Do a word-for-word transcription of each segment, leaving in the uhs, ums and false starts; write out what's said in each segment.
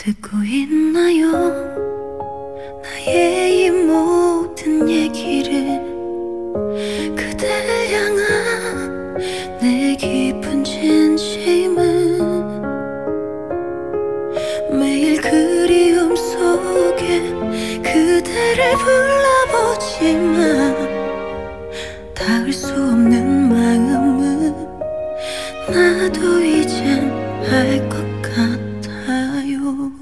듣고 있나요? 나의 이 모든 얘기를 그댈 향한 내 깊은 진심은 매일 그리움 속에 그대를 불러보지만 닿을 수 없는 마음은 나도 이젠 알 것 같아요.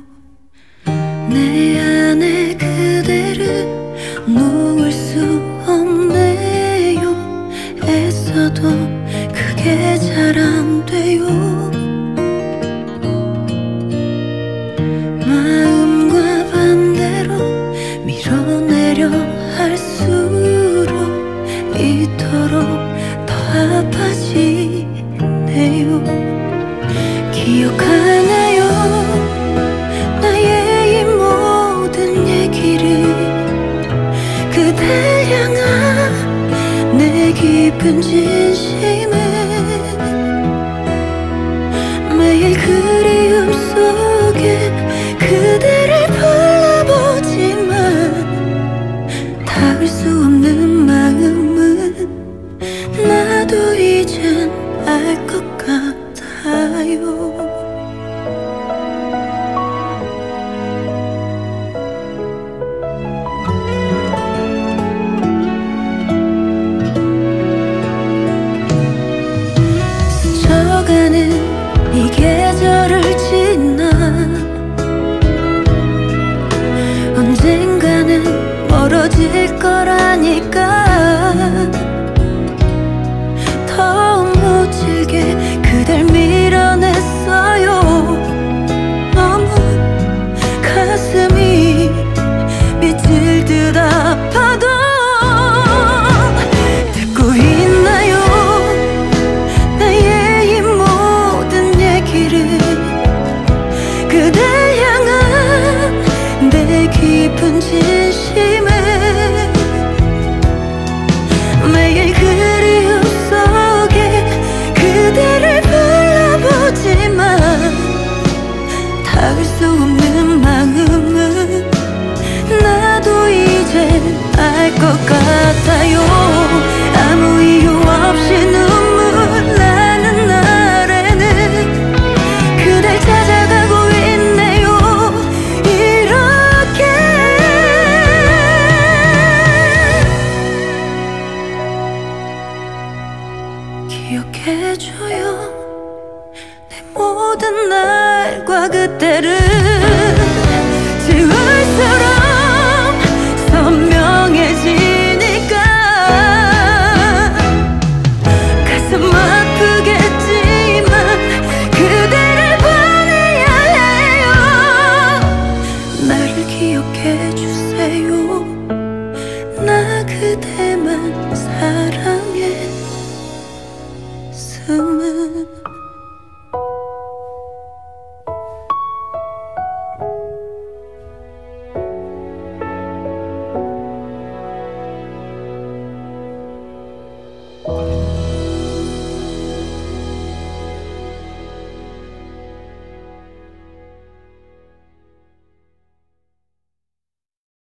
내 안에 그대를 놓을 수 없네요. 애써도 그게 잘 안 돼요. 마음과 반대로 밀어내려 할수록 이토록 더 아파지네요. 기억하나요? 나의 이 모든 얘기를 그댈 향한 내 깊은 진심은 매일 그리움 속에 그대를 불러보지만 닿을 수 없는 마음은 나도 이젠 알 것 같아요. 스쳐가는 이 계절을 지나 언젠가는 멀어질 거라니까 더 무질게 그댈 밀어냈어요. 너무 가슴이 미칠 듯 아파도 듣고 있나요? 나의 이 모든 얘기를 그댈 향한 내 깊은 진심은 매일 그리움 속에 그대를 불러보지만 닿을 수 없는 마음은 나도 이제 알 것 같아요. 아무 이유 없이 눈물 나는 날에는 그댈 찾아가고 있네요. 이렇게 기억해줘요. 내 모든 날과 그때를